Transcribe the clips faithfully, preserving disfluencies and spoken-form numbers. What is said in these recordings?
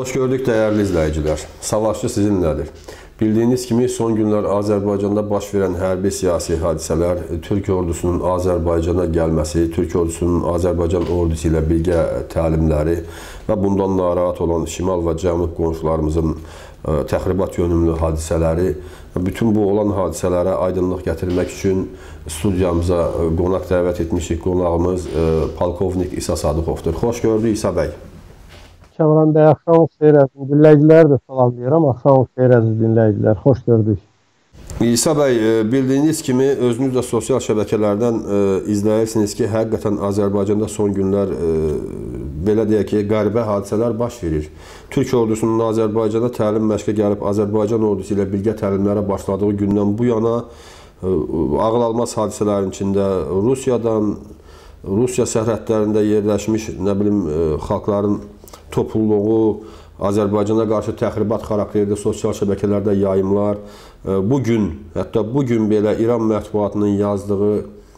Hoş gördük değerli izleyiciler. Savaşçı sizinlədir. Bildiğiniz kimi son günler Azərbaycanda baş verən hərbi siyasi hadisələr, Türk ordusunun Azərbaycana gəlməsi, Türk ordusunun Azərbaycan ordusu ilə birgə təlimləri və bundan narahat olan şimal və cənub qonşularımızın təxribat yönümlü hadisələri, bütün bu olan hadisələrə aydınlıq gətirmək üçün studiyamıza qonaq dəvət etmişik. Qonağımız Polkovnik İsa Sadıqovdur. Xoş gördük İsa bəy. Kəmran bəy, axşamınız xeyir əziz dinləyicilər də salamlayıram. Axşamınız xeyir əziz dinləyicilər. Xoş gördük. İsa bəy, bildiyiniz kimi özünüz də sosial şəbəkələrdən izləyirsiniz ki, həqiqətən Azərbaycanda son günlər belə deyək ki, qəribə hadisələr baş verir. Türk ordusunun Azərbaycana təlim məşqə gəlib Azərbaycan ordusu ilə birgə təlimlərə başladığı gündən bu yana ağılalmaz hadisələrin içində Rusiyadan, Rusiya sərhədlərində yerləşmiş nə bilim xalqların topluluğu, Azərbaycana qarşı təxribat xarakterli sosial şəbəkələrdə yayımlar, bugün, hətta bugün belə İran mətbuatının yazdığı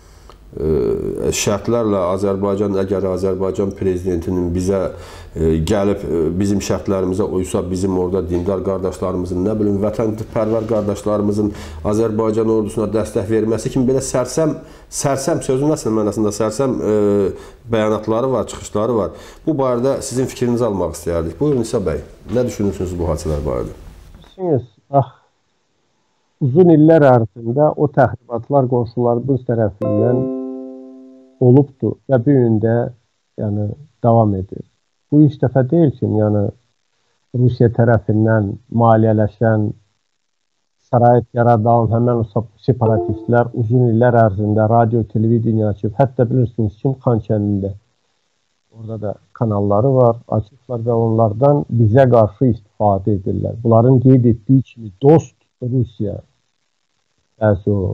şərtlərlə Azərbaycan, əgər Azərbaycan prezidentinin bizə gəlib bizim şərtlərimizə uysa, bizim orada dindar qardaşlarımızın, nə bilim, vətənpərvər qardaşlarımızın Azərbaycan ordusuna dəstək verməsi kimi belə sərsəm, sərsəm, sözün əsl mənasında sərsəm bəyanatları var, çıxışları var. Bu barədə sizin fikrinizi almaq istəyərdik. Buyurun İsa bəy, nə düşünürsünüz bu hadisələr barədə? Düşünürsünüz, bax, uzun illər ərzində o təxribatlar qonşularımız tərəfindən olubdur və bu gündə yəni, davam edir. Bu ilk dəfə deyil ki, yəni, Rusiya tərəfindən maliyyələşən, şərait yaradan həmən o separatistlər uzun illər ərzində radio, televiziya açıb, hətta bilirsiniz ki, Xankəndində orada da kanalları var, açıqlar və onlardan bizə qarşı istifadə edirlər. Bunların qeyd etdiyi kimi dost Rusiya, bəzi o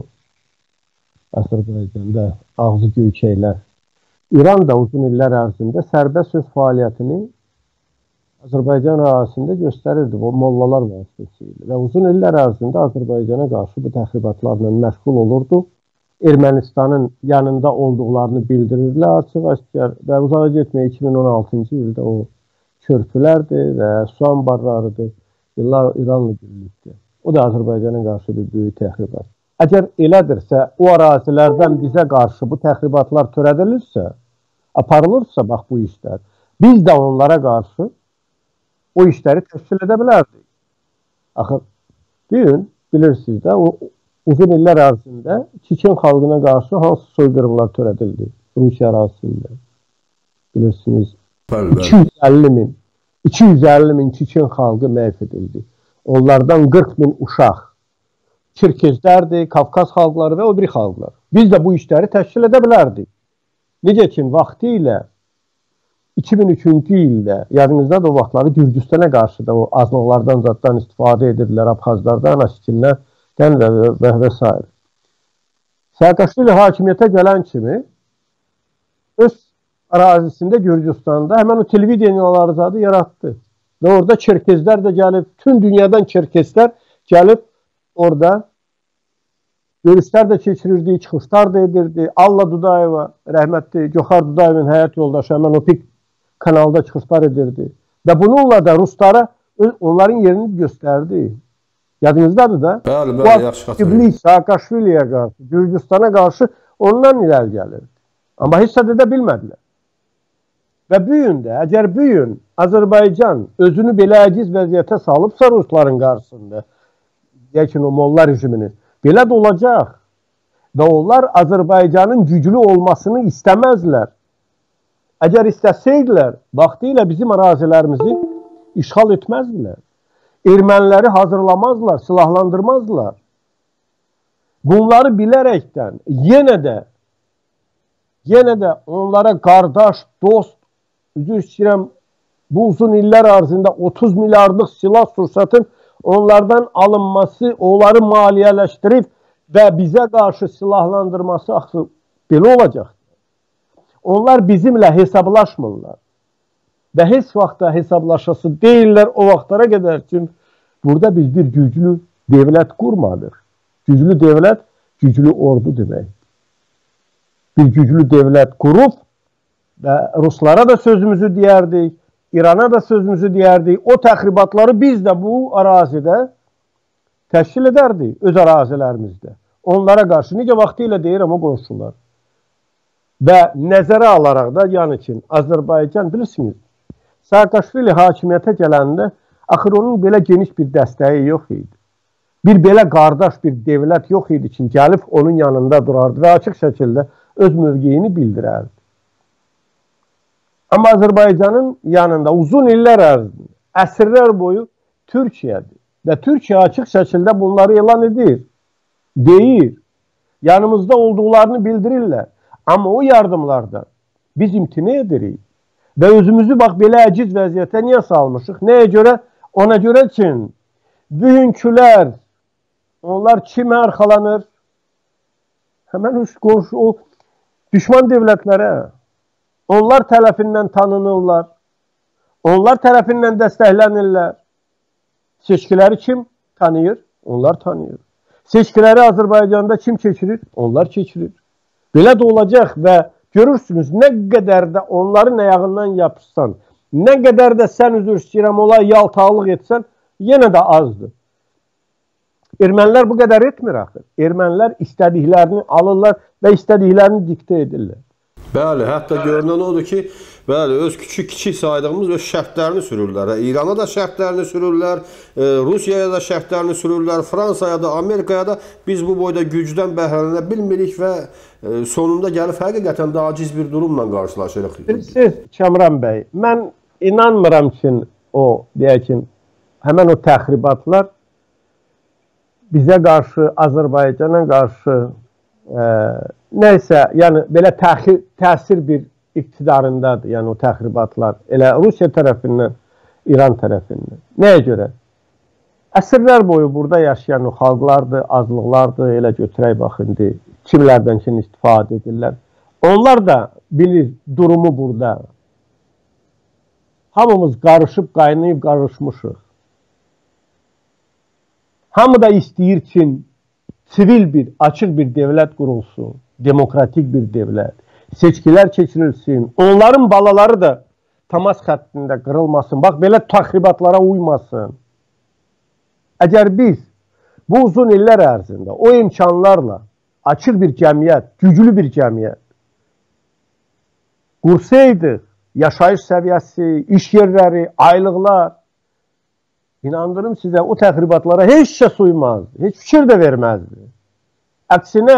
Azərbaycanda ağzı göyçəklər. İran da uzun illər ərzində sərbəst söz fəaliyyətini Azərbaycan ərazisində göstərirdi, o mollalar vasitəsilə. Və uzun illər ərzində Azərbaycana qarşı bu təxribatlarla məşğul olurdu. Ermənistanın yanında olduqlarını bildirirlər açıq-aşkar və uzağa getməyə iki min on altıncı ildə o körpülərdir və su anbarlarıdır. Yıllar İranla birlikdə. O da Azərbaycana qarşı bir böyük təxribat. Əgər elədirsə, o ərazilərdən bizə qarşı bu təxribatlar törədilirsə, aparılırsa, bax bu işlər, biz də onlara qarşı o işləri təşkil edə bilərdik. Axı, bir gün, bilirsiniz də, o uzun illər ərzində Çeçen xalqına qarşı hansı soyqırımlar törədildi Rusiya ərazisində? Bilirsiniz, iki yüz əlli min, iki yüz əlli min Çeçen xalqı məhv edildi. Onlardan qırx min uşaq. Çirkezlərdir, Kafkaz xalqları və o biri xalqlar. Biz də bu işləri təşkil edə bilərdik. Necə ki, vaxtı ilə iki min üçüncü ildə, yadınızda da o vaxtları Gürcüstana qarşı da o azlıqlardan zaddan istifadə edirlər, Abxazlardan, Aşkinlərdən və, və, və s. Saakashvili hakimiyyətə gələn kimi öz ərazisində Gürcüstanda həmən o televiziyaları zadı yaratdı. Və orada Çerkezlər də gəlib, bütün dünyadan Çerkezlər gəlib orada görüşlər də keçirirdi, çıxışlar da edirdi. Alla Dudayeva, rəhmətli Göxar Dudayevin həyat yoldaşı həmən o pik kanalda çıxışlar edirdi. Və bununla da Ruslara onların yerini göstərdi. Yadınızdadır da. Bəli, bəli, yaxşı xatırlayın. Saakashviliyə qarşı, Gürcüstana qarşı ondan irəli gəlirdi. Amma heç sədə də bilmədilər. Və bu gün də, əgər bu gün Azərbaycan özünü belə əciz vəziyyətə salıbsa Rusların qarşısında, deyək ki, o molla rejimini, belə də olacaq. Və onlar Azərbaycanın güclü olmasını istəməzlər. Əgər istəsəydilər, vaxtı ilə bizim ərazilərimizi işğal etməzdilər. Erməniləri hazırlamazlar, silahlandırmazlar. Bunları bilərəkdən yenə də, yenə də onlara qardaş, dost, üzr istəyirəm, bu uzun illər ərzində otuz milyardlıq silah sursatın onlardan alınması, onları maliyyələşdirib və bizə qarşı silahlandırması axı belə olacaq. Onlar bizimlə hesablaşmırlar. Və heç vaxtda hesablaşası deyirlər o vaxtlara qədər ki, burada biz bir güclü devlət qurmadıq. Güclü devlət, güclü ordu demək. Bir güclü devlət qurub və Ruslara da sözümüzü deyərdik, İrana da sözümüzü deyərdik. O təxribatları biz də bu ərazidə təşkil edərdik, öz ərazilərimizdə. Onlara qarşı, necə vaxtilə deyirəm o qonşular. Və nəzərə alaraq da, yəni ki, Azərbaycan, bilirsiniz, Saakashvili hakimiyyətə gələndə, axır onun belə geniş bir dəstəyi yox idi. Bir belə qardaş, bir devlət yox idi ki, gəlib onun yanında durardı və açıq şəkildə öz mövqeyini bildirərdi. Amma Azərbaycanın yanında uzun illər ərzində, əsrlər boyu Türkiyədir. Və Türkiyə açıq şəkildə bunları elan edir, deyir, yanımızda olduqlarını bildirirlər. Amma o yardımlardan biz imtina edirik. Və özümüzü bax belə əciz vəziyyətə niyə salmışıq? Nəyə görə? Ona görə ki, bugünkülər, onlar kimə arxalanır? Həmən qonşu, o düşman devlətlərə. Onlar tərəfindən tanınırlar. Onlar tərəfindən dəstəklənirlər. Seçkiləri kim tanıyır? Onlar tanıyır. Seçkiləri Azərbaycanda kim keçirir? Onlar keçirir. Belə də olacaq və görürsünüz, nə qədər də onların ayağından yapışsan, nə qədər də sən üzr istəyirəm, ola yaltaqlıq etsən, yenə də azdır. Ermənilər bu qədər etmir axı. Ermənilər istədiklərini alırlar və istədiklərini diktə edirlər. Bəli, hətta görünən odur ki, bəli, öz kiçik-kiçik saydığımız öz şərtlərini sürürlər. İrana da şərtlərini sürürlər, Rusiyaya da şərtlərini sürürlər, Fransaya da, Amerikaya da biz bu boyda gücdən bəhrələnə bilmirik və sonunda gəlib həqiqətən də aciz bir durumla qarşılaşırıq. Siz, Kəmran bəy, mən inanmıram ki, o, deyək ki, həmən o təxribatlar bizə qarşı, Azərbaycana qarşı e, nəysə, yəni belə təxir, təsir bir iqtidarındadır, yəni o təxribatlar, elə Rusiya tərəfindən, İran tərəfindən. Nəyə görə? Əsrlər boyu burada yaşayan o xalqlardır, azlıqlardır, elə götürək baxın, kimlərdən kim istifadə edirlər. Onlar da bilir durumu burada. Hamımız qarışıb, qaynayıb, qarışmışıq. Hamı da istəyir ki, sivil bir, açıq bir devlət qurulsun, demokratik bir devlət, seçkilər keçirilsin, onların balaları da təmas xəttində qırılmasın, bax, belə təxribatlara uymasın. Əgər biz bu uzun illər ərzində o imkanlarla açıq bir cəmiyyət, güclü bir cəmiyyət qursaydıq, yaşayış səviyyəsi, iş yerləri, aylıqlar, İnandırım sizə, o təxribatlara heç şey suymazdı, heç fikir də verməzdi. Əksinə,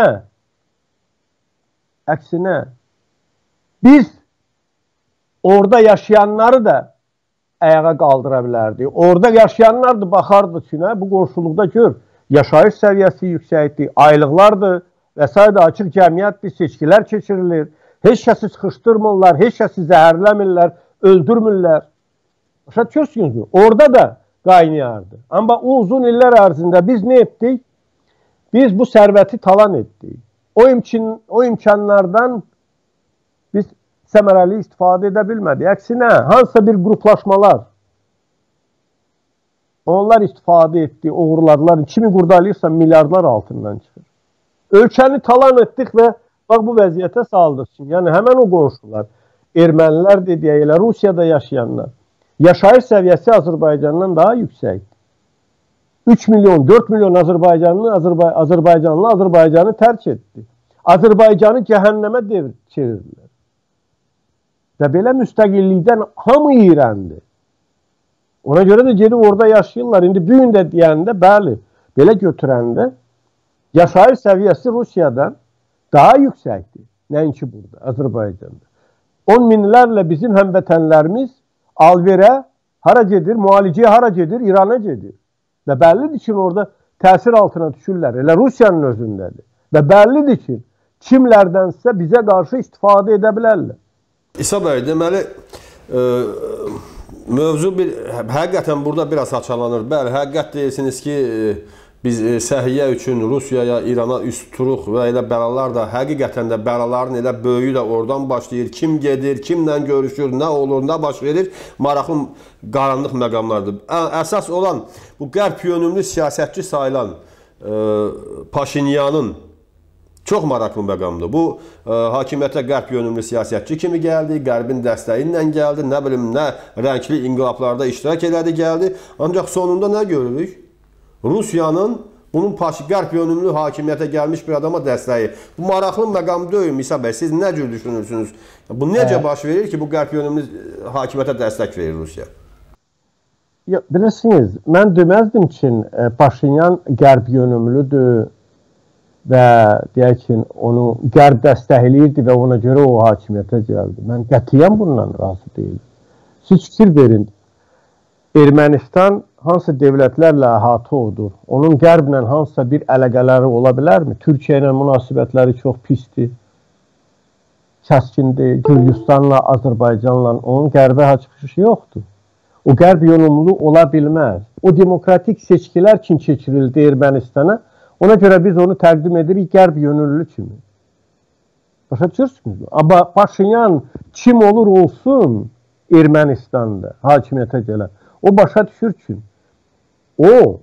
əksinə, biz orada yaşayanları da ayağa qaldıra bilərdik. Orada yaşayanlar da baxardı ki, nə, bu qonşuluqda gör, yaşayış səviyyəsi yüksəkdir, aylıqlardır və s. açıq cəmiyyətdir, seçkilər keçirilir, heç kəsi sıxışdırmırlar, heç kəsi zəhərləmirlər, öldürmürlər. Başa düşürsünüz, orada da qaynayardı. Amma o uzun illər ərzində biz nə etdik? Biz bu sərvəti talan etdik. O, imkin, o imkanlardan biz səmərəli istifadə edə bilmədik. Əksinə, hansısa bir qruplaşmalar onlar istifadə etdi, uğurladılar. Kimi qurdalayırsa milyardlar altından çıxır. Ölkəni talan etdik və bax bu vəziyyətə saldıq. Yəni həmən o qonşular, ermənilər dediyə elə Rusiyada yaşayanlar, yaşayış səviyyəsi Azərbaycandan daha yüksəkdir. üç milyon, dörd milyon Azərbaycanlı, Azərbay Azərbaycanlı Azərbaycanı tərk etdi. Azərbaycanı cəhənnəmə çevirdilər. Və belə müstəqillikdən hamı iyrəndi. Ona görə də gedib orada yaşayırlar. İndi bu gün də deyəndə, bəli, belə götürəndə yaşayış səviyyəsi Rusiyadan daha yüksəkdir. Nəinki burada, Azərbaycanda. on minlərlə bizim həmvətənlərimiz alverə hara gedir, müalicəyə hara gedir, İrana gedir. Və bəllidir ki, orada təsir altına düşürlər. Elə Rusiyanın özündədir. Və bəllidir ki, kimlərdənsə bizə qarşı istifadə edə bilərlər. İsa bəy, deməli, e, mövzu bir, həqiqətən burada biraz açalanır. Bəli, həqiqət deyirsiniz ki, e, biz e, səhiyyə üçün Rusiyaya, İrana üst turuq və elə bəlalar da, həqiqətən də bəlaların elə böyüyü də oradan başlayır. Kim gedir, kimlə görüşür, nə olur, nə baş verir, maraqlı qaranlıq məqamlardır. Əsas olan bu qərb yönümlü siyasətçi sayılan e, Paşinyanın Çox maraqlı məqamdır. Bu, ə, hakimiyyətə qərb yönümlü siyasətçi kimi gəldi, qərbin dəstəyi ilə gəldi, nə bilim, nə rəngli inqilablarda iştirak elədi, gəldi. Ancaq sonunda nə görürük? Rusiyanın bunun qərb yönümlü hakimiyyətə gəlmiş bir adama dəstəyi. Bu maraqlı məqam deyil, İsa bəy, siz nə cür düşünürsünüz? Bu necə baş verir ki, bu qərb yönümlü hakimiyyətə dəstək verir Rusiya? Ya, bilirsiniz, mən deməzdim ki, Paşinyan qərb yönümlüdür və deyək ki, onu qərb dəstəkləyirdi və ona görə o hakimiyyətə gəldi. Mən qətiyyən bundan razı deyildim. Siz fikir verin, Ermənistan hansı devlətlərlə əhatə odur? Onun qərblə hansısa bir əlaqələri ola bilərmi? Türkiyə ilə münasibətləri çox pisdir, kəskindir. Gürcüstanla, Azərbaycanla onun qərbə çıxışı yoxdur. O qərb yönümlü ola bilməz. O demokratik seçkilər kim keçirildi Ermənistana? Ona görə biz onu təqdim edirik qərb yönümlü kimi. Başa düşürsünüz mü? Amma Paşinyan kim olur olsun Ermənistanda hakimiyyətə gələn. O başa düşür ki, o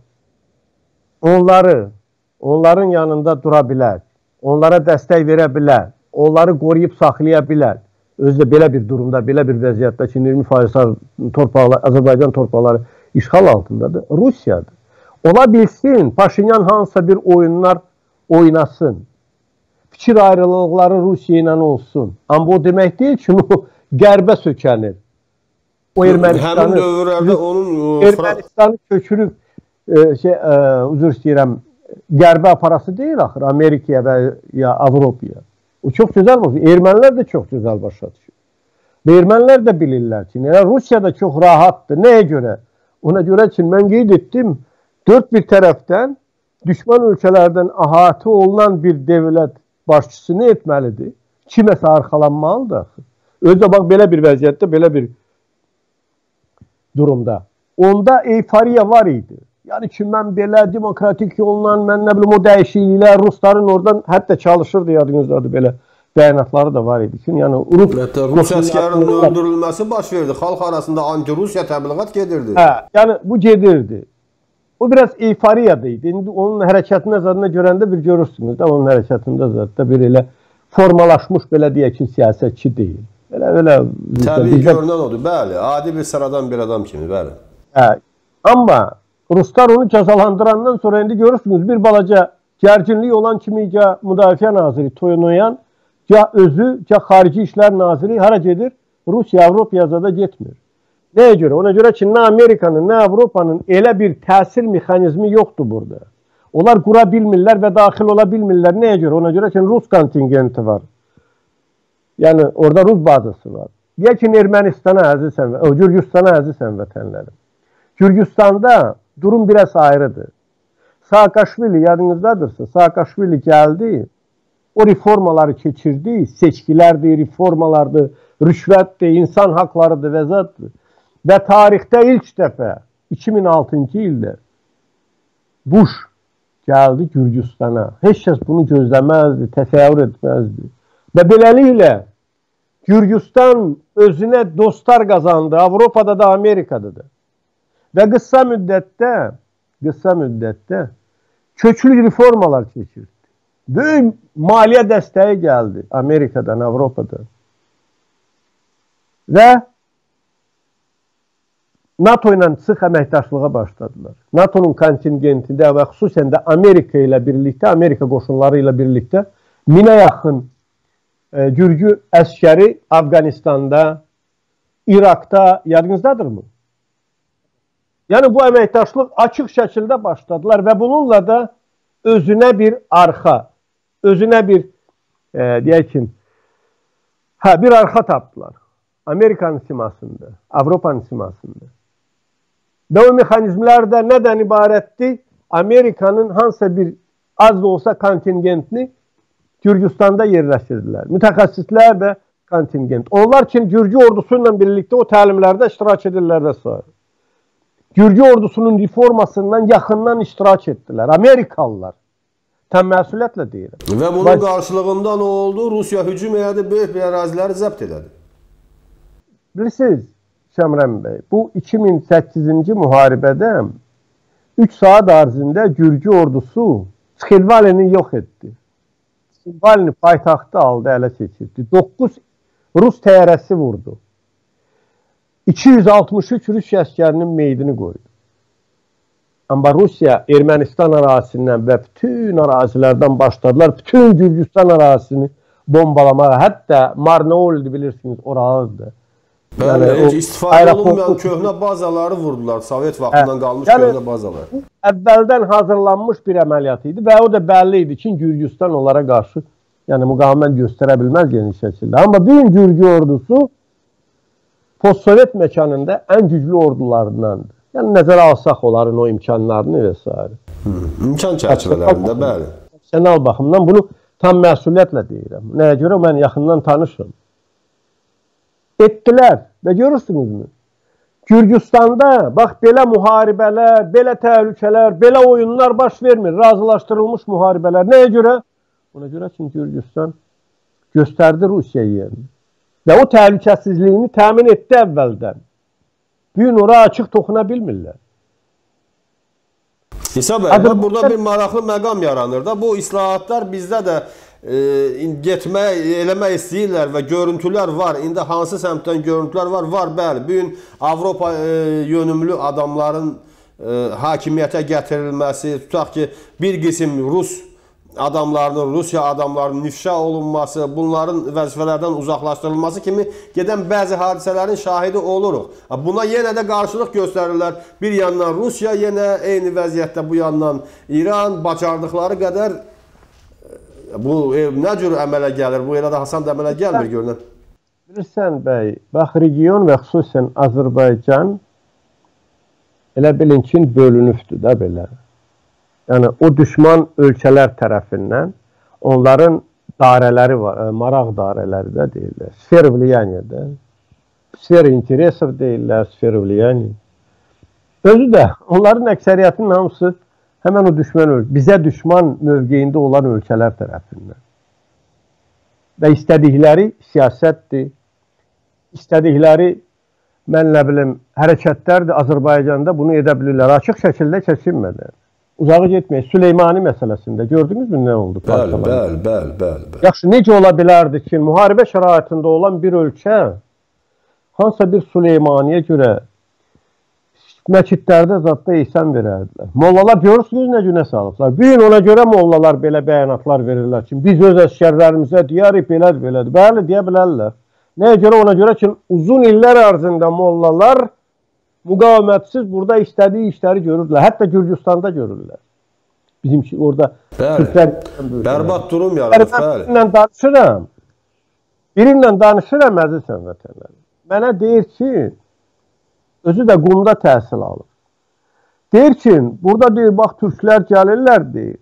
onları, onların yanında dura bilər, onlara dəstək verə bilər, onları qoruyub saxlaya bilər. Özü də belə bir durumda, belə bir vəziyyətdə ki, iyirmi faiz torpaqlar, Azərbaycan torpaqları işğal altındadır, Rusiyadır. Ola bilsin, Paşinyan hansısa bir oyunlar oynasın. Fikir ayrılıqları Rusiya ilə olsun. Amma o demək deyil ki, o qərbə sökənir. O Ermənistanı, onun... Ermənistanı köçürüb, e, şey, e, üzr istəyirəm, qərbə aparası deyil axır, Amerikaya və ya Avropaya. O çox gözəl başa. Ermənilər də çox gözəl başa düşür. Və ermənilər də bilirlər ki, Rusiya da çox rahatdır. Nəyə görə? Ona görə ki, mən qeyd etdim, dörd bir tərəfdən düşman ölkələrdən əhatə olunan bir devlət başçısı nə etməlidir? Kiməsə arxalanmalıdır. Özdə bax, belə bir vəziyyətdə, belə bir durumda. Onda euforiya var idi. Yəni ki, mən belə demokratik yolla, mən nə bilim, o dəyişikliklər, Rusların oradan hətta çalışırdı, yadınızdadır, belə bəyanatları da var idi ki, yəni Hətta Rus əskərinin öldürülməsi baş verdi. Xalq arasında anti-Rusiya təbliğat gedirdi. Hə, yəni bu gedirdi. O biraz euforiyadı idi. İndi onun hərəkətini zadına görəndə bir görürsünüz də, onun hərəkətində zadda bir elə formalaşmış, belə deyək ki, siyasətçi deyil. Elə, elə... Təbii görünən odur, bəli. Adi bir sıradan bir adam kimi, bəli. Hə, amma Ruslar onu cəzalandırandan sonra indi görürsünüz, bir balaca gərginlik olan kimi ya Müdafiə Naziri Toynoyan, ya özü, ya Xarici İşlər Naziri hara gedir? Rusiya, Avropaya zada getmir. Nəyə görə? Ona görə ki, nə Amerikanın, nə Avropanın elə bir təsir mexanizmi yoxdur burada. Onlar qura bilmirlər və daxil ola bilmirlər. Nəyə görə? Ona görə ki, Rus kontingenti var. Yəni, orada Rus bazası var. Deyək ki, Ermənistana əzizsən, Gürcüstana əzizsən vətənlərim. Gürcüstanda durum biraz ayrıdır. Saakashvili, yadınızdadırsa, Saakashvili gəldi, o reformaları keçirdi, seçkilərdir, reformalardır, rüşvətdir, insan haqlarıdır və zaddır. Və tarixdə ilk dəfə iki min altıncı ildə Bush gəldi Gürcüstana. Heç kəs bunu gözləməzdi, təsəvvür etməzdi. Və beləliklə Gürcüstan özünə dostlar qazandı, Avropada da, Amerikada da. Və qısa müddətdə, qısa müddətdə köklü reformalar keçirdi. Böyük maliyyə dəstəyi gəldi Amerikadan, Avropadan. Və NATO ilə sıx əməkdaşlığa başladılar. NATO'nun kontingentində və xüsusən də Amerika ilə birlikdə, Amerika qoşunları ilə birlikdə minə yaxın e, Gürcü əskəri Afqanistanda, İraqda, yadınızdadırmı? Yəni bu əməkdaşlıq açıq şəkildə başladılar və bununla da özünə bir arxa, özünə bir, e, deyək ki, hə, bir arxa tapdılar. Amerikanın simasında, Avropanın simasında. Və o mexanizmlər də nədən ibarətdir? Amerikanın hansısa bir az da olsa kontingentini Gürcüstanda yerləşdirdilər. Mütəxəssislər də kontingent. Onlar ki, Gürcü ordusu ilə birlikdə o təlimlərdə iştirak edirlər və s. Gürcü ordusunun reformasından yaxından iştirak etdilər. Amerikalılar. Təm məsuliyyətlə deyirəm. Və bunun Baş... qarşılığında nə oldu? Rusiya hücum elədi, böyük bir əraziləri zəbt elədi. Bilirsiniz, Şəmrəm bəy, bu iki min səkkizinci müharibədə üç saat ərzində Gürcü ordusu Sıxilvalini yox etdi. Navalni paytaxtı aldı, ələ keçirdi. doqquz Rus təyyarəsi vurdu. iki yüz altmış üç Rusiya əskərinin meydini qoydu. Amma Rusiya Ermənistan ərazisindən və bütün ərazilərdən başladılar. Bütün Gürcüstan ərazisini bombalamağa. Hətta Marneol'du, bilirsiniz, orağıdır. Bəli, yəni, heç istifadə olunmayan köhnə bazaları vurdular. Sovet vaxtından qalmış yəni, köhnə bazalar. Əvvəldən hazırlanmış bir əməliyyat idi və o da bəlli idi ki, Gürcüstan onlara qarşı yəni müqavimət göstərə bilməz geniş şəkildə. Amma bir gün Gürcü ordusu postsovet məkanında ən güclü ordularındandır. Yəni nəzərə alsaq onların o imkanlarını və s. İmkan çərçivələrində, bəli. Profesional baxımdan bunu tam məsuliyyətlə deyirəm. Nəyə görə mən yaxından tanışım. Etdilər və görürsünüzmü? Gürcüstanda bax belə müharibələr, belə təhlükələr, belə oyunlar baş vermir. Razılaşdırılmış müharibələr. Nəyə görə? Ona görə ki, Gürcüstan göstərdi Rusiya yerini. Və o təhlükəsizliyini təmin etdi əvvəldən. Bir gün ora açıq toxuna bilmirlər. İsa bəy, burada bir maraqlı məqam yaranır da. Bu islahatlar bizdə də e, getmək, eləmək istəyirlər və görüntülər var. İndi hansı səmtdən görüntülər var? Var, bəli. Bu gün Avropa e, yönümlü adamların e, hakimiyyətə gətirilməsi, tutaq ki, bir qism Rus adamlarının, Rusiya adamlarının ifşa olunması, bunların vəzifələrdən uzaqlaşdırılması kimi gedən bəzi hadisələrin şahidi oluruq. Buna yenə də qarşılıq göstərirlər. Bir yandan Rusiya yenə eyni vəziyyətdə, bu yandan İran bacardıqları qədər bu nə cür əmələ gəlir? Bu elə də asan da əmələ gəlmir görünən. Bilirsən bəy, bax region və xüsusən Azərbaycan elə bilin ki, bölünübdür də belə. Yəni, o düşman ölkələr tərəfindən onların dairələri var, maraq dairələri də deyirlər. Sfer vliyaniyyədə, sfer interesov deyirlər, sfer vliyaniyyə. Özü də, onların əksəriyyətinin hamısı həmən o düşman ölkə, bizə düşman mövqeyində olan ölkələr tərəfindən. Və istədikləri siyasətdir, istədikləri, mən nə bilim, hərəkətlərdir. Azərbaycanda bunu edə bilirlər, açıq şəkildə keçinmədən. Uzağa getmək, Süleymani məsələsində gördünüzmü nə oldu? Bəli, bəli, bəli, bəli. Yaxşı, necə ola bilərdi ki, müharibə şəraitində olan bir ölkə hansısa bir Süleymaniyə görə məscidlərdə zadda ehsan verərdilər. Mollalar görürsünüz nə günə salıblar. Bir gün ona görə mollalar belə bəyanatlar verirlər ki, biz öz əskərlərimizə deyərik, belədir, belədir. Bəli, deyə bilərlər. Nəyə görə? Ona görə ki, uzun illər ərzində mollalar müqavimətsiz burada istədiyi işləri görürlər. Hətta Gürcüstanda görürlər. Bizimki orada... Bəli, bərbad durum yaranır, bəli. Birinlə danışıram. Birinlə danışıram, əziz həmvətənlərim. Mənə deyir ki, özü də Qumda təhsil alır. Deyir ki, burada deyir, bax, türklər gəlirlər, deyir.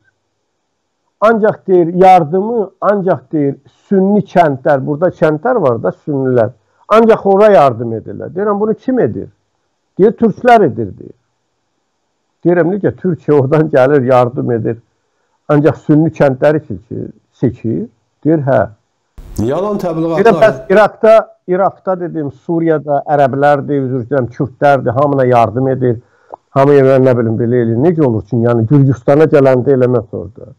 Ancaq deyir, yardımı, ancaq deyir, sünni kəndlər, burada kəndlər var da, sünnilər. Ancaq ora yardım edirlər. Deyirəm, bunu kim edir? Deyir, türklər edir, deyir. Deyirəm, necə, Türkiyə oradan gəlir, yardım edir. Ancaq sünni kəndləri seçir. Deyir, hə. Yalan təbliğatlar. Deyirəm, bəs İraqda, İraqda dedim, Suriyada ərəblərdir, üzr istəyirəm, kürdlərdir, hamına yardım edir. Hamıya nə bilim, belə eləyir. Necə olur ki, yəni Gürcüstana gələndə eləməz orada.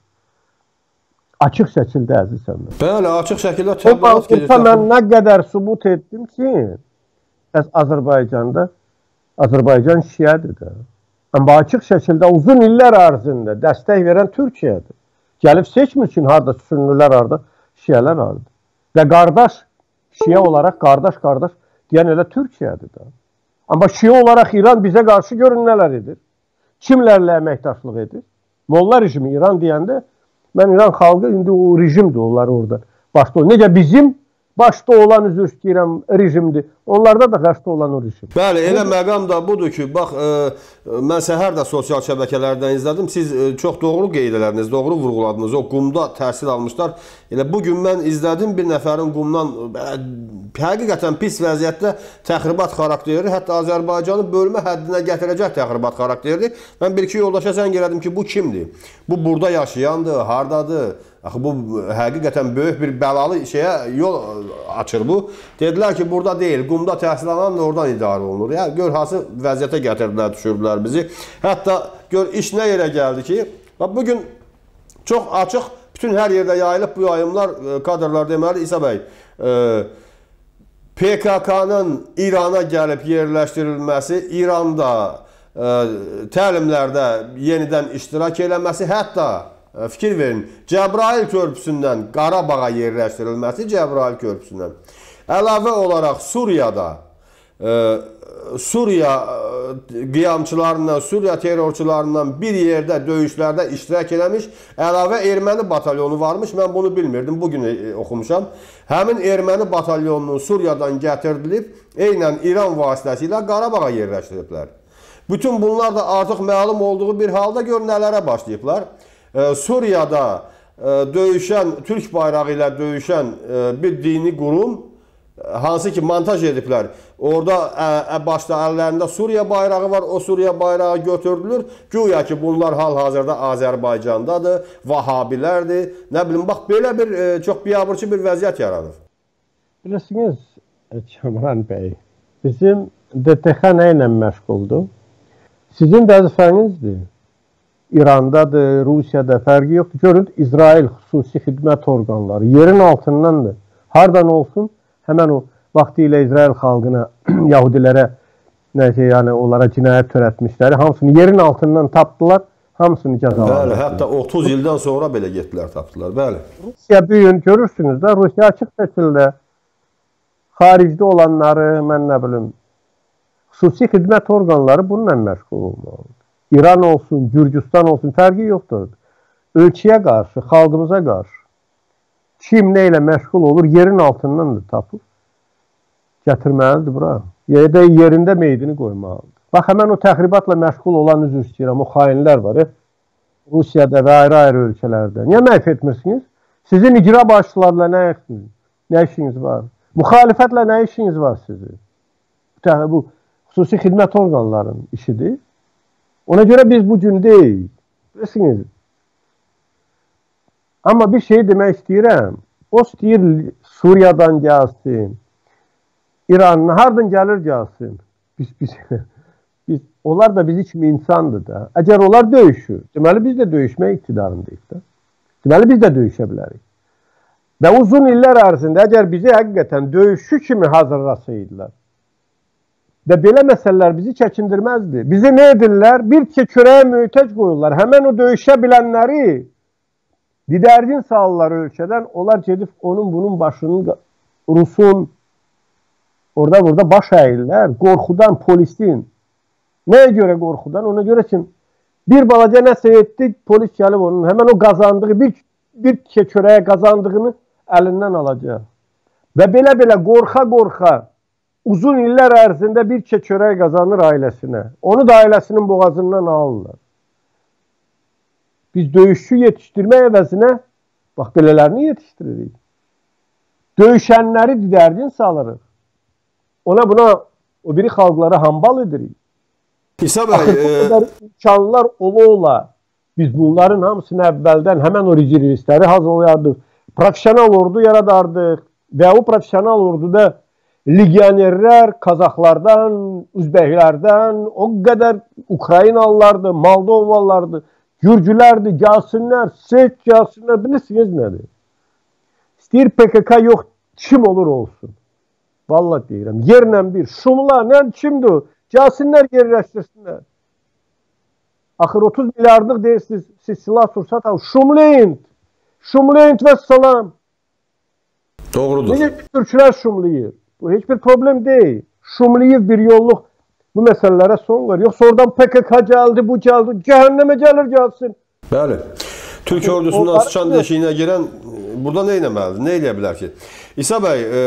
Açıq şəkildə, əzizəm. Bəli, açıq şəkildə təbliğat gedir. Mən nə qədər sübut etdim ki, bəs Azərbaycanda Azərbaycan şiədir də. Amma açıq şəkildə uzun illər ərzində dəstək verən Türkiyədir. Gəlib seçmir ki, harada sünnilər harada, şiələr harada. Və qardaş, şiə olaraq qardaş-qardaş deyən elə Türkiyədir də. Amma şiə olaraq İran bizə qarşı görün nələr edir. Kimlərlə əməkdaşlıq edir? Molla rejimi İran deyəndə, mən İran xalqı, indi o rejimdir onlar orada. Başda o, necə bizim başda olan, üzr istəyirəm, rejimdir. Onlarda da qarşıda olan o rejim. Bəli, elə məqam da budur ki, bax, e, mən səhər də sosial şəbəkələrdən izlədim. Siz e, çox doğru qeyd elədiniz, doğru vurğuladınız. O Qumda təhsil almışlar. Elə bugün mən izlədim bir nəfərin Qumdan e, həqiqətən pis vəziyyətdə təxribat xarakterli, hətta Azərbaycanı bölmə həddinə gətirəcək təxribat xarakterli. Mən bir-iki yoldaşa zəng elədim ki, bu kimdir? Bu burada yaşayandır, hardadır? Axı, bu həqiqətən böyük bir bəlalı şeyə yol açır bu. Dedilər ki, burada deyil, Qumda təhsil alan da oradan idarə olunur. Ya, gör, hansı vəziyyətə gətirdilər, düşürdülər bizi. Hətta gör, iş nə yerə gəldi ki, bugün çox açıq bütün hər yerdə yayılıb bu yayımlar, kadrlar deməli İsa bəy, P K K'nın İrana gəlib yerləşdirilməsi, İranda təlimlərdə yenidən iştirak eləməsi, hətta fikir verin, Cəbrayıl körpüsündən Qarabağa yerləşdirilməsi, Cəbrayıl körpüsündən. Əlavə olaraq Suriyada, Suriya qiyamçılarından, Suriya terrorçularından bir yerdə döyüşlərdə iştirak eləmiş, əlavə erməni batalyonu varmış, mən bunu bilmirdim, bugün oxumuşam. Həmin erməni batalyonunun Suriyadan gətirilib, eynən İran vasitəsilə Qarabağa yerləşdiriblər. Bütün bunlar da artıq məlum olduğu bir halda gör nələrə başlayıblar. Suriyada döyüşən, Türk bayrağı ilə döyüşən bir dini qurum, hansı ki montaj ediblər. Orada başda əllərində Suriya bayrağı var, o Suriya bayrağı götürdülür. Güya ki bunlar hal-hazırda Azərbaycandadır, Vahabilərdir. Nə bilim, bax belə bir çox biabırçı bir vəziyyət yaranır. Bilirsiniz, Kamran bəy, bizim D T X nə ilə məşğuldur? Sizin vəzifənizdir. İrandadır, Rusiyada fərqi yoxdur. Görün, İsrail xüsusi xidmət orqanları yerin altındandır. Hardan olsun, həmən o vaxtı ilə İsrail xalqına, Yahudilərə, nəysə, yəni onlara cinayət törətmişləri, hamısını yerin altından tapdılar, hamısını cəzalandırdılar. Bəli, hətta otuz ildən sonra belə getdilər, tapdılar, bəli. Rusiya bugün görürsünüz də, Rusiya açıq şəkildə xaricdə olanları, mən nə bilim, xüsusi xidmət orqanları bununla məşğul olmalıdır. İran olsun, Gürcüstan olsun, fərqi yoxdur. Ölkəyə qarşı, xalqımıza qarşı kim nə ilə məşğul olur, yerin altından da tapıb gətirməlidir bura. Yerdə yerində meydini qoymalıdır. Bax, həmən o təxribatla məşğul olan, üzr istəyirəm, o xainlər var, Rusiyada və ayrı-ayrı ölkələrdə. Niyə məhv etmirsiniz? Sizin icra başçılarla nə, nə işiniz var? Müxalifətlə nə işiniz var sizin? Bu, xüsusi xidmət orqanlarının işidir. Ona görə biz bu gün deyil. Bilirsiniz. Amma bir şey demək istəyirəm. O istəyir Suriyadan gəlsin. İran'dan hardan gəlir gəlsin. Biz, biz, biz, onlar da bizi kimi insandır da. Əgər onlar döyüşür, deməli biz də döyüşmək iqtidarındayıq da. Deməli biz də döyüşə bilərik. Və uzun illər ərzində əgər bizi həqiqətən döyüşü kimi hazırlasaydılar və belə məsələlər bizi çəkindirməzdi. Bizi nə edirlər? Bir çörəyə möhtac qoyurlar. Həmən o döyüşə bilənləri didərgin salırlar ölkədən. Onlar gedib onun bunun başının, Rusun orada burada baş əyirlər. Qorxudan, polisin. Nəyə görə qorxudan? Ona görə ki, bir balaca nəsə etdi, polis gəlib onun həmən o qazandığı, bir, bir çörəyə qazandığını əlindən alacaq. Və belə-belə qorxa-qorxa uzun illər ərzində bir çörək qazanır ailəsinə. Onu da ailəsinin boğazından alırlar. Biz döyüşçü yetişdirmək əvəzinə, bax, belələrini yetişdiririk. Döyüşənləri didərgin salırıq. Ona buna, o biri xalqlara hambal edirik. İsa bəy, Axı, imkanlar ola-ola biz bunların hamısını əvvəldən həmən o rezervistləri hazırlayardıq. Profesional ordu yaradardıq və o profesional orduda legionerlər, Qazaxlardan, Üzbəklərdən, o qədər Ukraynalılardır, Moldovalılardır, Gürcülərdir, gəlsinlər, seç gəlsinlər, bilirsiniz nədir? İstəyir P K K yox, kim olur olsun. Vallahi deyirəm, yerlə bir, şumlar, nə, kimdir o? Gəlsinlər, yerləşdirsinlər. Axır otuz milyardlıq deyirsiniz, siz silah sursat al, şumlayın, şumlayın və salam. Doğrudur. Necə ki, türklər şumlayır. Bu heç bir problem deyil. Şumlayıb bir yolluq bu məsələlərə son var. Yoxsa oradan P K K gəldi, bu gəldi, cəhənnəmə gəlir, gəlsin. Bəli. Türk ordusundan sıçan deşiyinə girən burada nə eləməlidir, nə eləyə bilər ki? İsa bəy, e,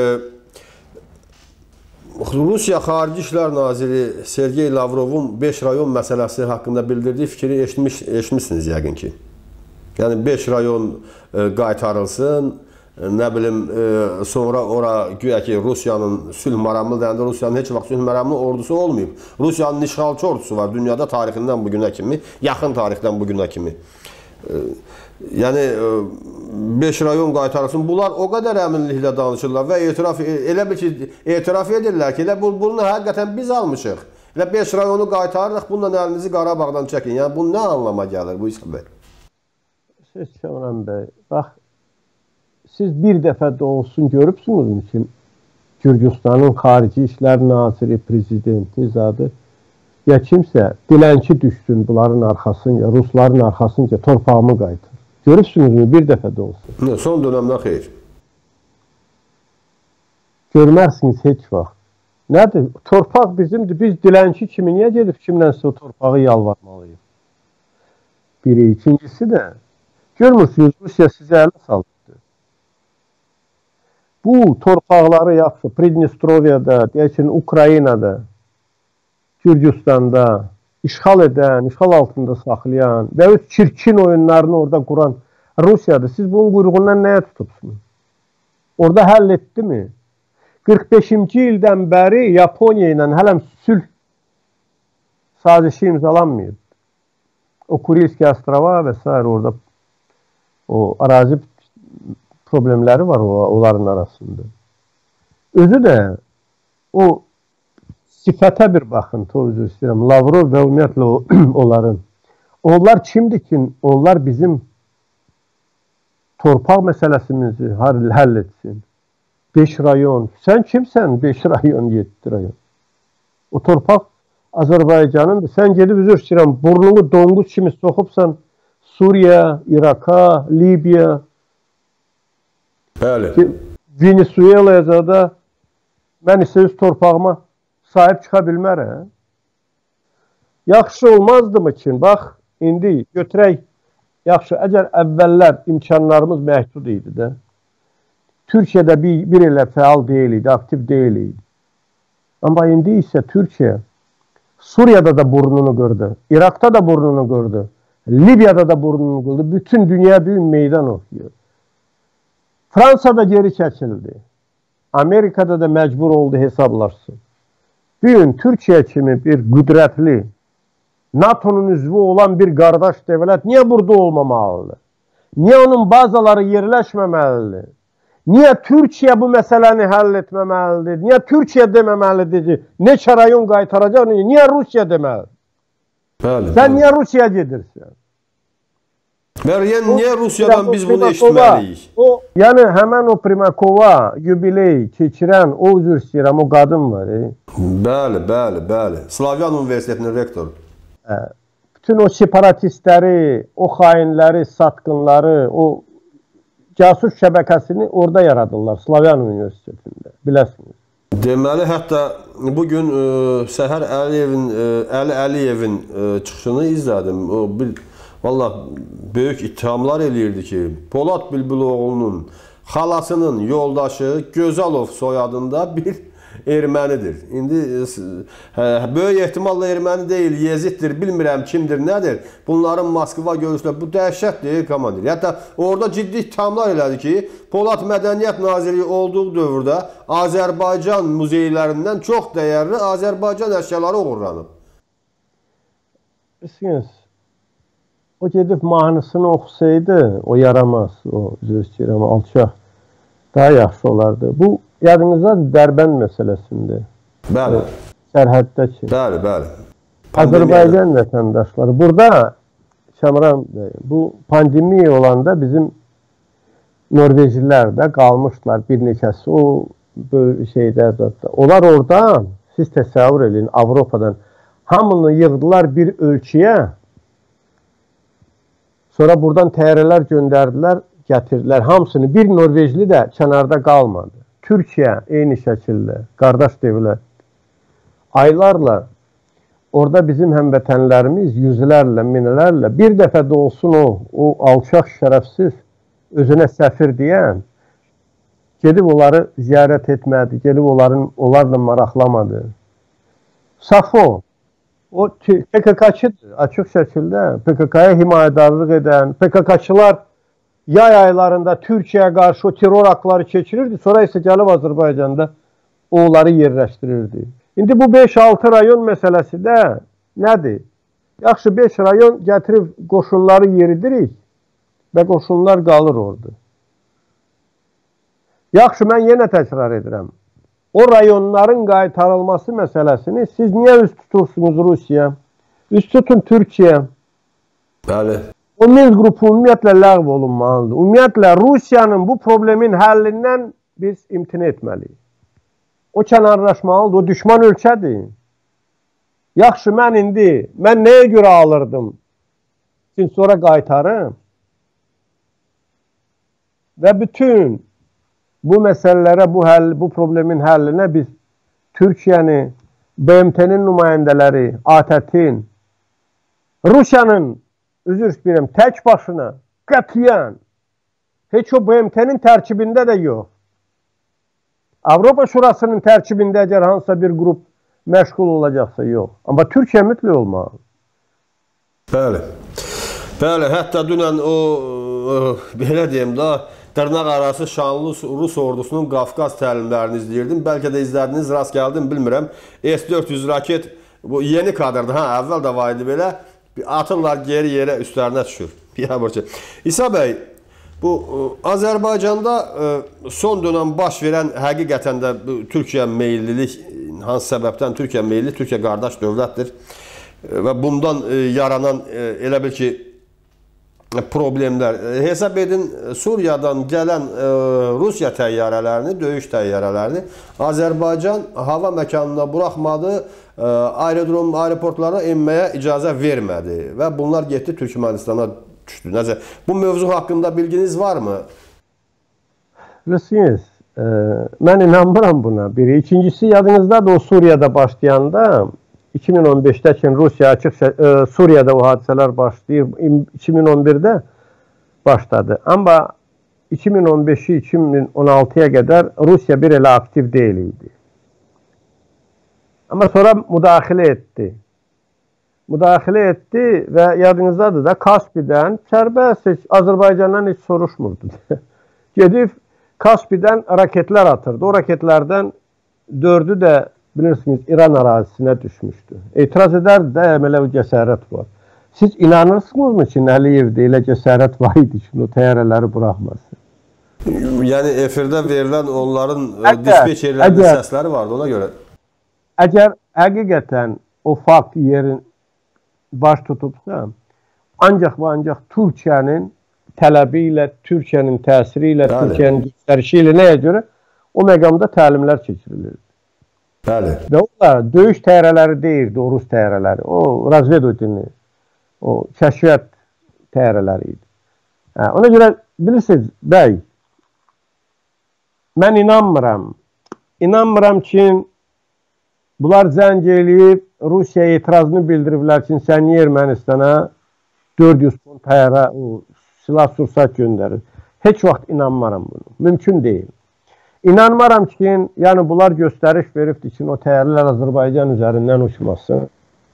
Rusiya Xarici İşlər Naziri Sergey Lavrovun beş rayon məsələsi haqqında bildirdiyi fikri eşitmiş, eşitmişsiniz yəqin ki. Yəni beş rayon e, qaytarılsın, nə bilim, e, sonra ora güya ki Rusiyanın sülh məramlı deyəndə Rusiyanın heç vaxt sülh məramlı ordusu olmayıb. Rusiyanın işğalçı ordusu var dünyada tarixindən bu günə kimi, yaxın tarixdən bu günə kimi. E, yəni beş rayon qaytarılsın. Bunlar o qədər əminliklə danışırlar və etiraf, elə bir ki, etiraf edirlər ki, elə bunu həqiqətən biz almışıq. Elə beş rayonu qaytarırıq, bununla əlinizi Qarabağdan çəkin. Yəni bu nə anlama gəlir bu İsa bəy? Siz Şamran bəy, bax, siz bir dəfə də olsun görübsünüzmü ki, Gürcüstanın Xarici İşlər Naziri, prezidenti zadı, ya kimsə dilənçi düşsün bunların arxasınca, Rusların arxasınca torpağımı qaytar. Görübsünüzmü bir dəfə də olsun? Son dönəmdə xeyr. Görmərsiniz heç vaxt. Nədir? Torpaq bizimdir. Biz dilənçi kimi niyə gedib kimlənsə o torpağı yalvarmalıyıq? Biri. İkincisi də, görmürsünüz, Rusiya sizə ələ saldı. Bu torpaqları yaxşı, Pridnestroviyada, deyək ki, Ukraynada, Gürcüstanda işğal edən, işğal altında saxlayan və öz çirkin oyunlarını orada quran Rusiyadır. Siz bunun quyruğundan nəyə tutubsunuz? Orada həll etdi mi? qırx beşinci ildən bəri Yaponiya ilə hələm sülh sazişi imzalanmıyıb. O Kurilski Astrava və s. orada o arazi problemləri var onların arasında. Özü də o sifətə bir baxın, özür istəyirəm. Lavrov və ümumiyyətlə onların. Onlar kimdir ki, onlar bizim torpaq məsələsimizi həll etsin. beş rayon. Sən kimsən? beş rayon, yeddi rayon. O torpaq Azərbaycanındır. Sən gedib üzr istəyirəm, burnunu donquz kimi soxubsan Suriya, İraka, Libiya, Bəli. Venezuela'ya da mən isə öz torpağıma sahib çıxa bilmərəm. Yaxşı olmazdımı ki, bax, indi götürək, yaxşı, əgər əvvəllər imkanlarımız məhdud idi də, Türkiyədə bir, bir elə fəal deyil idi, aktiv deyil idi. Amma indi isə Türkiyə Suriyada da burnunu gördü, İraqda da burnunu gördü, Libyada da burnunu gördü, bütün dünya büyük meydan okuyor. Fransa'da geri çəkildi. Amerika'da da məcbur oldu hesablarsın. Bugün Türkiye kimi bir qüdrətli, NATO'nun üzvü olan bir qardaş devlet niye burada olmamalıdır? Niye onun bazaları yerləşməməlidir? Niye Türkiye bu meseleni həll etməməlidir? Niye Türkiye deməməlidir? Neçə rayon qaytaracaq? Niye Rusya deməlidir? Bəli. Sen niye Rusya'ya gedirsən? Meryem, niye Rusya'dan biz bunu eşitməliyik? O, yani hemen o Primakova yubiley keçirən, o üzr istəyirəm, o qadın var. E? Bəli, bəli, bəli. Slavyan Universitetinin rektoru. Hə. Bütün o separatistləri, o xainləri, satqınları, o casus şəbəkəsini orada yaradırlar, Slavyan Universitetində, biləsiniz. Deməli, hətta bugün e, Səhər Əliyevin, e, Əli Əliyevin e, çıxışını izlədim. O bir Vallahi böyük ittihamlar eləyirdi ki, Polad Bülbüloğlu'nun xalasının yoldaşı Gözalov soyadında bir ermənidir. İndi hə, böyük ehtimalla erməni deyil, Yeziddir, bilmirəm kimdir, nədir. Bunların Moskva görüşlər, bu dəhşətdir, komandir. Hətta orada ciddi ittihamlar elədi ki, Polad Mədəniyyət Naziri olduğu dövrdə Azərbaycan muzeylərindən çox dəyərli Azərbaycan əşyaları uğurlanıb. Bilirsiniz, o gedib mahnısını oxusaydı, o yaramaz, o üzr istəyirəm, alçaq, daha yaxşı olardı. Bu, yadınızda Dərbənd məsələsində. Bəli. Sərhəddəki. Bəli, bəli. Azərbaycan vətəndaşları. Burada, Şamran bəy, bu pandemiya olanda bizim Norvejlilər də qalmışlar bir neçəsi o şeydə. Onlar oradan, siz təsəvvür edin, Avropadan hamını yığdılar bir ölçüyə. Sonra buradan təyyarələr göndərdilər, gətirdilər. Hamısını, bir Norvejli də kənarda qalmadı. Türkiyə eyni şəkildə, qardaş devlət. Aylarla orada bizim həmvətənlərimiz yüzlərlə, minlərlə bir dəfə də olsun o, o alçaq şərəfsiz, özünə səfir deyən, gedib onları ziyarət etmədi, gedib onların, onlarla maraqlamadı. Safo, o P K K-çıdır, açıq şəkildə P K K-ya himayədarlıq edən, P K K-çılar yay aylarında Türkiyəyə qarşı o terror aktları keçirirdi, sonra isə gəlib Azərbaycanda onları yerləşdirirdi. İndi bu beş altı rayon məsələsi də nədir? Yaxşı, beş rayon gətirib qoşunları yeridirik və qoşunlar qalır orada. Yaxşı, mən yenə təkrar edirəm. O rayonların qaytarılması məsələsini siz niyə üst tutursunuz Rusiya? Üst tutun Türkiyə. Bəli. O Minsk qrupu ümumiyyətlə ləğv olunmalıdır. Ümumiyyətlə Rusiyanın bu problemin həllindən biz imtina etməliyik. O kənarlaşmalıdır, o düşman ölkədir. Yaxşı, mən indi, mən nəyə görə alırdım? Şimdi sonra qaytarım. Və bütün bu məsələlərə, bu, həll, bu problemin həllinə biz Türkiyəni, B M T'nin nümayəndələri, A T T'in, Rusiyanın, üzr istəyirəm, tək başına, qətiyyən, heç o B M T'nin tərkibində də yox. Avropa Şurasının tərkibində əgər hansısa bir qrup məşğul olacaqsa yox. Amma Türkiyə mütləq olmalı. Bəli. Bəli, hətta dünən o, o belə deyim də, dırnaq arası şanlı Rus ordusunun Qafqaz təlimlərini izləyirdim. Bəlkə də izlədiniz, rast gəldim, bilmirəm. S dörd yüz raket, bu yeni kadrdır, hə, əvvəl də var idi belə. Atırlar geri yerə, üstlərinə düşür. İsa bəy, bu Azərbaycanda son dönəm baş verən həqiqətən də Türkiyə meyillilik, hansı səbəbdən Türkiyə meyilli, Türkiyə qardaş dövlətdir. Və bundan yaranan elə bil ki, problemlər. Hesab edin, Suriyadan gələn Rusiya təyyarələrini, döyüş təyyarələrini Azərbaycan hava məkanına buraxmadı, aerodrom, aeroportlara enməyə icazə vermədi və bunlar getdi Türkmenistana düşdü. Necə? Bu mövzu haqqında bilginiz varmı? Bilirsiniz, e, mən inanmıram buna. Biri. İkincisi, yadınızdadır o Suriyada başlayanda iki min on beşdə ki, Rusiya açıq e, Suriyada o hadisələr başlayıb, iki min on birdə başladı. Amma iki min on beşi iki min on altıya qədər Rusiya bir elə aktiv deyil idi. Amma sonra müdaxilə etdi. Müdaxilə etdi və yadınızdadır da Kaspidən sərbəst Azərbaycandan heç soruşmurdu. Gedib Kaspidən raketlər atırdı. O raketlərdən dördü də bilirsiniz İran ərazisinə düşmüşdü. Etiraz edərdi də əmələ o cəsarət var. Siz inanırsınızmı ki, Əliyevdə elə cəsarət var idi ki, o təyyarələri buraxmasın? Yəni efirdə verilən onların dispetçerlərinin səsləri vardı ona görə. Əgər həqiqətən o fakt yerin baş tutubsa, ancaq və ancaq Türkiyənin tələbi ilə, Türkiyənin təsiri ilə, Bəli. Türkiyənin göstərişi ilə nəyə görə o məqamda təlimlər keçirilirdi. Bəli. Və onlar döyüş təyyarələri deyirdi, o Rus təyyarələri, o razvedudini, o kəşfiyyat təyyarələri idi. Hə, ona görə bilirsiniz, bəy, mən inanmıram, inanmıram ki, bunlar zəng eləyib, Rusiyaya etirazını bildiriblər ki, sən niyə Ermənistana dörd yüz ton təyyarə, silah sursat göndərir. Heç vaxt inanmaram bunu. Mümkün deyil. İnanmaram ki, yəni bunlar göstəriş veribdir ki, o təyyarələr Azərbaycan üzərindən uçmasın.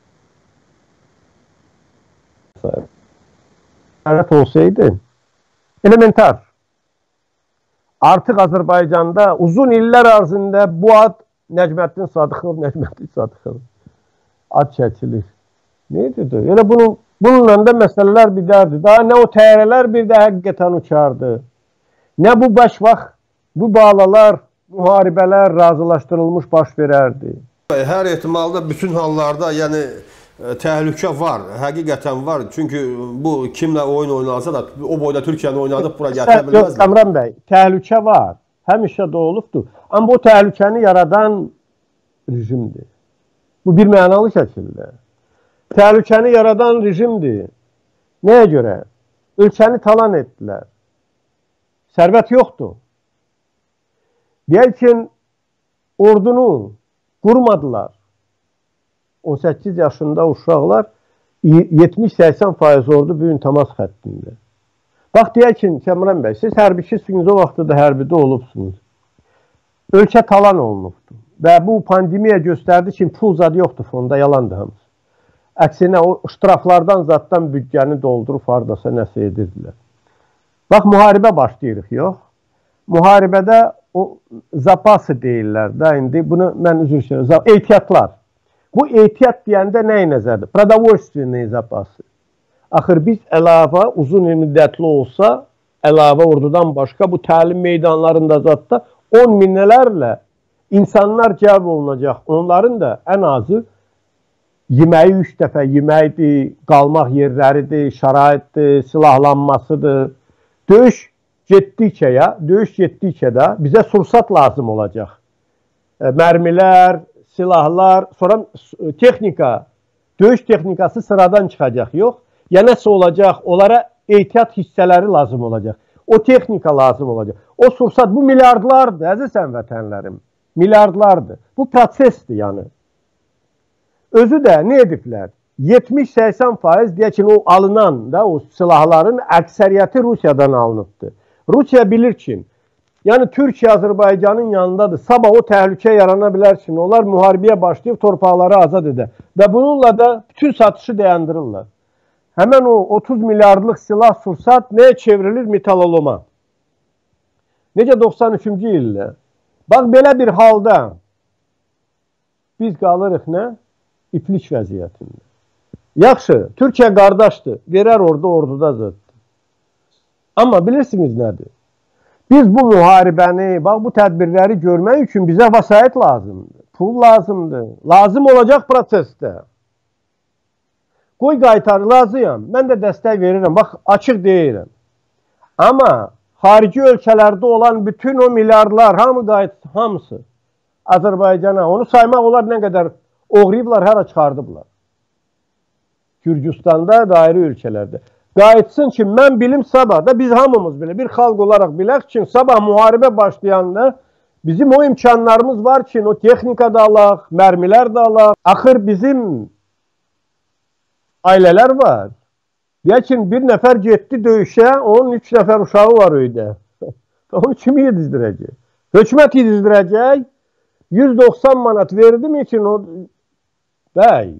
Təyyarət olsaydı, elementar. Artıq Azərbaycanda uzun illər ərzində bu ad Nəcməddin Sadıxov, Nəcməddin Sadıxov ad çəkilir. Neydi? Elə bunun, bununla da məsələlər bidərdi. Daha nə o təyyarələr bir də həqiqətən uçardı. Nə bu baş vaxt, bu bağlalar, müharibələr razılaşdırılmış baş verərdi. Hər ehtimalda bütün hallarda yəni təhlükə var, həqiqətən var. Çünki bu kimlə oyun oynansa da o boyda Türkiyəni oynadıb bura gətirə bilməzlər. Yox, Kamran bəy, təhlükə var. Həmişə də olubdur. Amma o təhlükəni yaradan rejimdir. Bu bir mənalı şəkildə. Təhlükəni yaradan rejimdir. Nəyə görə? Ölkəni talan etdilər. Sərvət yoxdur. Deyək ki, ordunu qurmadılar. on səkkiz yaşında uşaqlar yetmiş səksən faiz ordu bugün təmas xəttində. Bax, deyək ki, Kəmran bəy, siz hərbiçisiniz, o vaxtda da hərbidə olubsunuz. Ölkə talan olunubdur. Və bu pandemiya göstərdi ki, pul zad yoxdur fonda, yalandır hamısı. Əksinə, o ştraflardan zaddan büdcəni doldurub hardasa nəsə edirdilər. Bax, müharibə başlayırıq, yox. Müharibədə o zapası deyirlər da, indi bunu mən üzr istəyirəm, ehtiyatlar. Bu ehtiyat deyəndə nəyi nəzərdir? Prodavoyственные zapası. Axır biz əlavə uzun müddətli olsa, əlavə ordudan başqa bu təlim meydanlarında zadda on minlərlə insanlar cəlb olunacaq. Onların da ən azı yeməyi üç dəfə yeməkdir, qalmaq yerləridir, şəraitdir, silahlanmasıdır. Döyüş getdikcə ya, döyüş getdikcə də bizə sursat lazım olacaq. Mərmilər, silahlar, sonra texnika, döyüş texnikası sıradan çıxacaq, yox. Ya nəsə olacaq, onlara ehtiyat hissələri lazım olacaq. O texnika lazım olacaq. O sursat, bu milyardlardır, əziz həmvətənlərim. Milyardlardır. Bu prosesdir yəni. Özü də nə ediblər? yetmiş səksən faiz deyək ki, o alınan da o silahların əksəriyyəti Rusiyadan alınıbdır. Rusiya bilir ki, yəni Türkiyə Azərbaycanın yanındadır. Sabah o təhlükə yarana bilər ki, onlar müharibəyə başlayıb torpaqları azad edə. Və bununla da bütün satışı dayandırırlar. Həmən o otuz milyardlıq silah sursat nəyə çevrilir? Metaloloma. Necə doxsan üçüncü ildə? Bax, belə bir halda biz qalırıq nə? İplik vəziyyətində. Yaxşı, Türkiyə qardaşdır. Verər orada, orduda zıddır. Amma bilirsiniz nədir? Biz bu müharibəni, bax bu tədbirləri görmək üçün bizə vəsait lazımdır. Pul lazımdır. Lazım olacaq prosesdə. Qoy qaytar, lazıyam. Mən də dəstək verirəm. Bax, açıq deyirəm. Amma xarici ölkələrdə olan bütün o milyardlar, hamı qayıtsın, hamısı Azərbaycana. Onu saymaq olar nə qədər oğrayıblar, həra çıxardıblar. Gürcüstanda və ayrı ölkələrdə. Qayıtsın ki, mən bilim sabah da biz hamımız belə bir xalq olaraq bilək ki, sabah müharibə başlayanda bizim o imkanlarımız var ki, o texnika da alaq, mərmilər də alaq. Axır bizim ailələr var. Deyək ki, bir nəfər getdi döyüşə, onun üç nəfər uşağı var öydə. Onu kimi yedizdirəcək? Hökumət yedizdirəcək. yüz doxsan manat verdim için o... Bəy.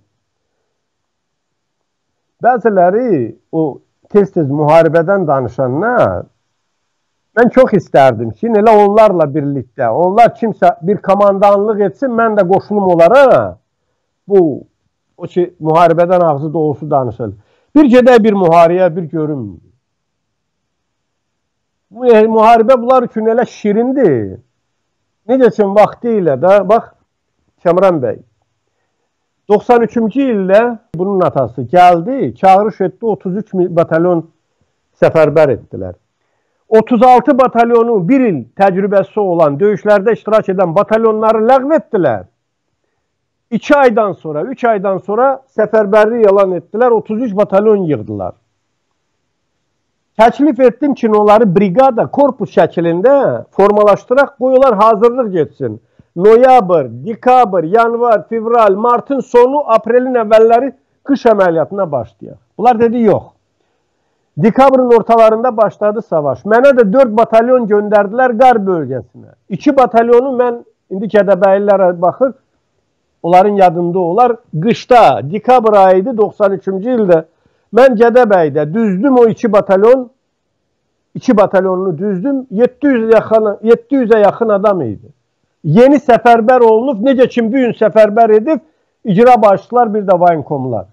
Bəziləri o tez-tez müharibədən danışanlar, mən çox istərdim ki, elə onlarla birlikdə, onlar kimsə bir komandanlıq etsin, mən də qoşulum onlara, bu, o ki, müharibədən ağzı dolusu danışır. Bir gedək bir müharibəyə, bir görüm. Müharibə bunlar üçün elə şirindir. Necə üçün vaxtı ilə də, bax, Kəmran bəy, doxsan üçüncü ildə bunun atası gəldi, çağırış etdi, otuz üç batalyon səfərbər etdilər. otuz altı batalyonu bir il təcrübəsi olan, döyüşlərdə iştirak edən batalyonları ləğv etdilər. iki aydan sonra, üç aydan sonra səfərbərliyi yalan etdilər, otuz üç batalyon yığdılar. Təklif etdim ki, onları brigada, korpus şəklində formalaşdıraq, qoyular hazırlıq getsin. Noyabr, dekabr, yanvar, fevral, martın sonu, aprelin əvvəlləri qış əməliyyatına başlayaq. Bunlar dedi, yox. Dekabrın ortalarında başladı savaş. Mənə də dörd batalyon göndərdilər Qar bölgəsinə. iki batalyonu mən, indi Gədəbəylilərə baxır, onların yadında olar. Qışda, dekabr ayıydı, doxsan üçüncü ildə mən Gədəbəydə düzdüm o iki batalyon, iki batalyonunu düzdüm, yeddi yüzə yaxın adam idi. Yeni səfərbər olunub, necə ki, bu gün səfərbər edib, icra başçılar, bir də vaynkomlar.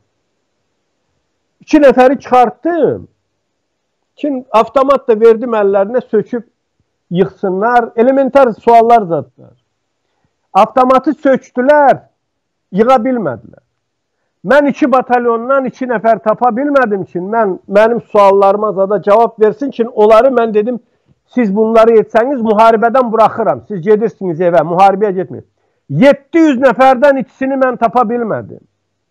İki nəfəri çıxartdım. Kim avtomat da verdim əllərinə, söküb yıxsınlar. Elementar suallar zadlar. Avtomatı söktülər, yığa bilmədilər. Mən iki batalyondan iki nəfər tapa bilmədim ki, mən, mənim suallarıma zada cavab versin ki, onları mən dedim, siz bunları etsəniz, müharibədən buraxıram. Siz gedirsiniz evə, müharibəyə getməyin. yeddi yüz nəfərdən ikisini mən tapa bilmədim.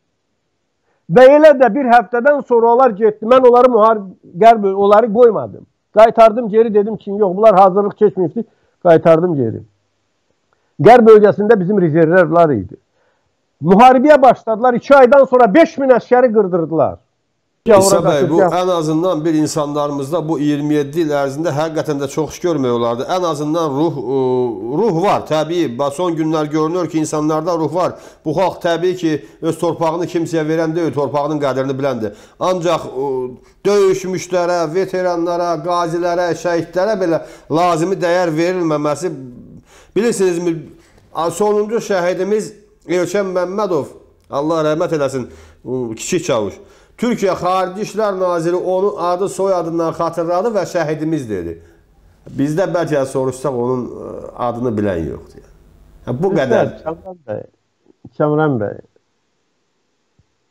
Və elə də bir həftədən sonra onlar getdi. Mən onları müharibə, onları qoymadım. Qaytardım geri, dedim ki, yox, bunlar hazırlıq keçməyibdi. Qaytardım geri. Qərb bölgəsində bizim rezervlər idi. Müharibəyə başladılar. iki aydan sonra beş min əskəri qırdırdılar. İsa bəy, bu ən azından bir insanlarımızda bu iyirmi yeddi il ərzində həqiqətən də çox iş görmək olardı. Ən azından ruh ruh var, təbii. Son günlər görünür ki, insanlarda ruh var. Bu xalq təbii ki, öz torpağını kimsəyə verən deyil, torpağının qədrini biləndir. Ancaq döyüşmüşlərə, veteranlara, qazilərə, şəhidlərə belə lazımi dəyər verilməməsi, bilirsinizmi, sonuncu şəhidimiz Elçən Məmmədov, Allah rəhmət eləsin, kiçik çavuş. Türkiyə Xarici İşlər Naziri onu adı soyadından xatırladı və şəhidimiz dedi. Bizdə bəlkə soruşsaq onun adını bilən yoxdur. Bu qədər. Kəmran bəy,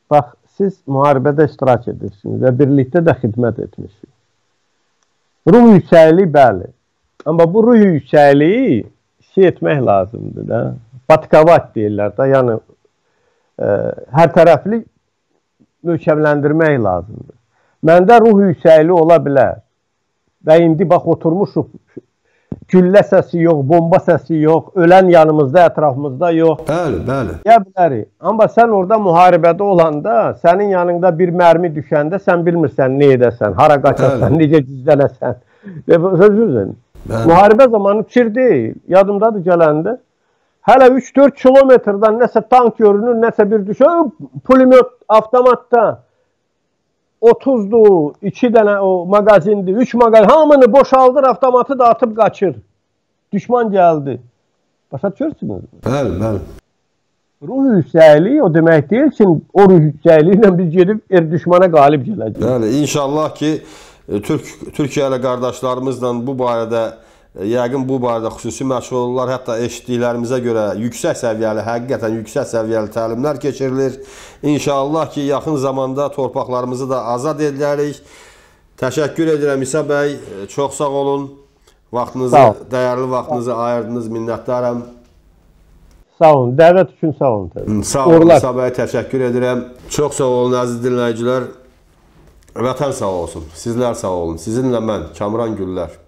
bax, siz müharibədə iştirak edirsiniz və birlikdə də xidmət etmişsiniz. Ruh yüksəkliyi bəli. Amma bu ruh yüksəkliyi şey etmək lazımdır da. Patikavat deyirlər də, yəni e, hər tərəfli möhkəmləndirmək lazımdır. Məndə ruh yüksəkliyi ola bilər. Və indi bax oturmuşuq, güllə səsi yox, bomba səsi yox, ölən yanımızda, ətrafımızda yox. Bəli, bəli. Ya bilərik. Amma sən orada müharibədə olanda, sənin yanında bir mərmi düşəndə sən bilmirsən nə edəsən, hara qaçasan, necə gizlənəsən. Sözünüzün. Müharibə zamanı çir deyil. Yadımdadır gələndə. Hələ üç dörd kilometrdən nəsə tank görünür, nəsə bir düşür. Pulemyot, avtomatda otuzdur, iki dənə o mağazindir, üç mağazin. Hamını boşaldır, avtomatı da atıb qaçır. Düşman gəldi. Başa düşürsünüz? Bəli, bəli. Ruh yüksəkliyi o demək deyil ki, o ruh yüksəkliyi ilə biz gedib er düşmana qalib gələcəyik. Bəli, inşallah ki, Türk Türkiyəli qardaşlarımızla bu barədə, yəqin bu barədə xüsusi məşğul olurlar. Hətta eşitdiklərimizə görə yüksək səviyyəli, həqiqətən yüksək səviyyəli təlimlər keçirilir. İnşallah ki, yaxın zamanda torpaqlarımızı da azad edilərik. Təşəkkür edirəm İsa bəy, çox sağ olun. Vaxtınızı, sağ dəyərli vaxtınızı ayırdınız, minnətdaram. Sağ olun, dəvət üçün sağ olun. Sağ olun İsa bəy, təşəkkür edirəm. Çox sağ olun əziz dinləyicilər. Vətən sağ olsun, sizlər sağ olun. Sizinlə mən, Kamran Güllər.